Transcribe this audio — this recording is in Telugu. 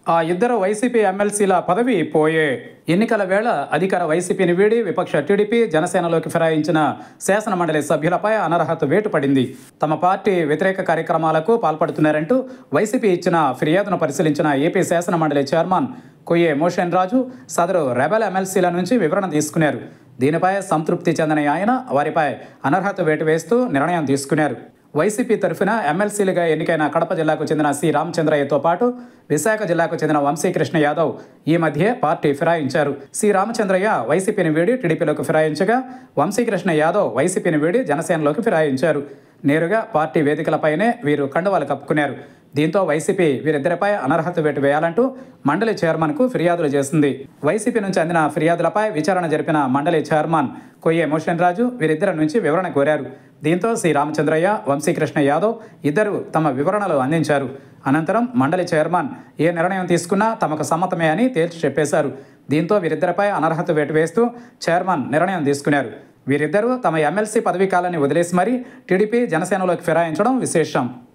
ఆ ఇద్దరు వైసీపీ ఎమ్మెల్సీల పదవి పోయే. ఎన్నికల వేళ అధికార వైసీపీని వీడి విపక్ష టీడీపీ జనసేనలోకి ఫిరాయించిన శాసనమండలి సభ్యులపై అనర్హత వేటు పడింది. తమ పార్టీ వ్యతిరేక కార్యక్రమాలకు పాల్పడుతున్నారంటూ వైసీపీ ఇచ్చిన ఫిర్యాదును పరిశీలించిన ఏపీ శాసనమండలి చైర్మన్ కొయ్యే మోషన్ రాజు సదరు రెబెల్ ఎమ్మెల్సీల నుంచి వివరణ తీసుకున్నారు. దీనిపై సంతృప్తి చెందని ఆయన వారిపై అనర్హత వేటు వేస్తూ నిర్ణయం తీసుకున్నారు. వైసీపీ తరఫున ఎమ్మెల్సీలుగా ఎన్నికైన కడప జిల్లాకు చెందిన సి రామచంద్రయ్యతో పాటు విశాఖ జిల్లాకు చెందిన వంశీకృష్ణ యాదవ్ ఈ మధ్య పార్టీ ఫిరాయించారు. సి రామచంద్రయ్య వైసీపీని వీడి టీడీపీలోకి ఫిరాయించగా, వంశీకృష్ణ యాదవ్ వైసీపీని వీడి జనసేనలోకి ఫిరాయించారు. నేరుగా పార్టీ వేదికలపైనే వీరు కండువాలు కప్పుకున్నారు. దీంతో వైసీపీ వీరిద్దరిపై అనర్హత వేటు వేయాలంటూ మండలి చైర్మన్కు ఫిర్యాదులు చేసింది. వైసీపీ నుంచి అందిన ఫిర్యాదులపై విచారణ జరిపిన మండలి చైర్మన్ కొయ్యే మోషన్ రాజు వీరిద్దరి నుంచి వివరణ కోరారు. దీంతో సి రామచంద్రయ్య, వంశీకృష్ణ యాదవ్ ఇద్దరు తమ వివరణలు అందించారు. అనంతరం మండలి చైర్మన్ ఏ నిర్ణయం తీసుకున్నా తమకు సమ్మతమే అని తేల్చి చెప్పేశారు. దీంతో వీరిద్దరిపై అనర్హత వేటు వేస్తూ చైర్మన్ నిర్ణయం తీసుకున్నారు. వీరిద్దరూ తమ ఎమ్మెల్సీ పదవీ కాలాన్ని వదిలేసి మరీ టీడీపీ జనసేనలోకి ఫిరాయించడం విశేషం.